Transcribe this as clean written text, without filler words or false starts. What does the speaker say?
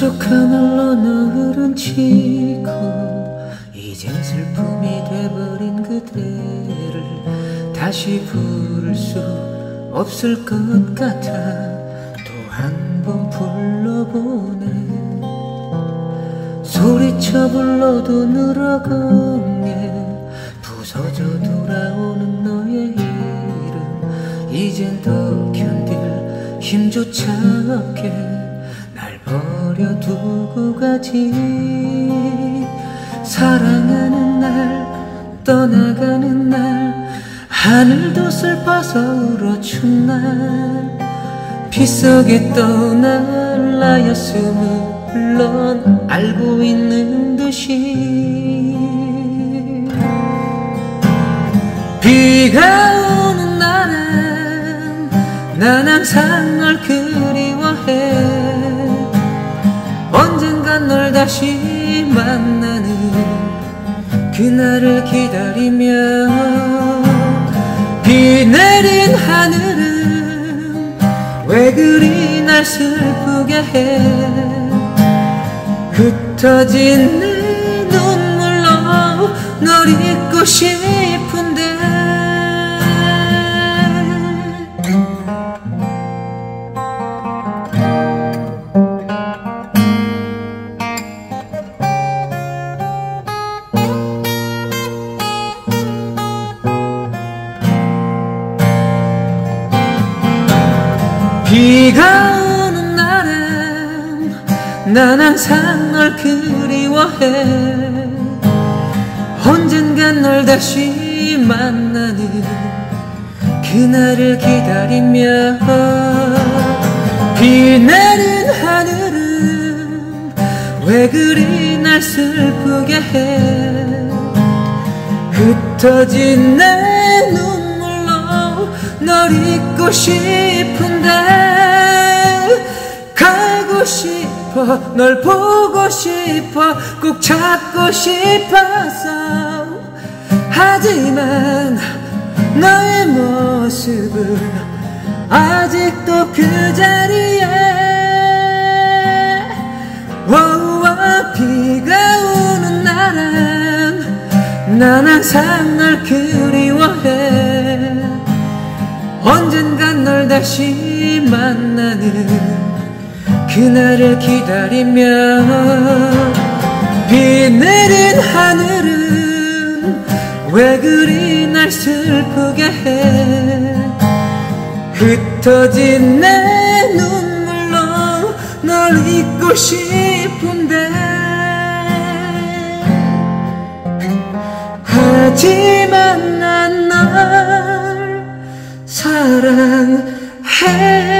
저쪽 하늘로 노을은 지고 이젠 슬픔이 돼버린 그대를 다시 부를 수 없을 것 같아 또 한 번 불러보네. 소리쳐 불러도 늘어가네. 부서져 돌아오는 너의 이름 이젠 더 견딜 힘조차 없게 날 버려두고 가지. 사랑하는 날 떠나가는 날 하늘도 슬퍼서 울어준 날 피 속에 떠날 나였음을 물론 알고 있는 듯이 비가 오는 날엔 난 항상 널 그리워해. 언젠간 널 다시 만나는 그날을 기다리며 비 내린 하늘은 왜 그리 날 슬프게 해. 흩어진 내 눈물로 널 잊고 싶은데 비가 오는 날엔 난 항상 널 그리워해. 언젠간 널 다시 만나는 그날을 기다리며 비 내린 하늘은 왜 그리 날 슬프게 해. 흩어진 내 눈물로 널 잊고 싶은데 가고 싶어 널 보고 싶어 꼭 찾고 싶어서 하지만 너의 모습은 아직도 그 자리에 비가 오는 날엔 난 항상 널 그리워해. 언젠간 널 다시 만나는 그날을 기다리며 비 내린 하늘은 왜 그리 날 슬프게 해. 흩어진 내 눈물로 널 잊고 싶은데 하지만 난 널 사랑해.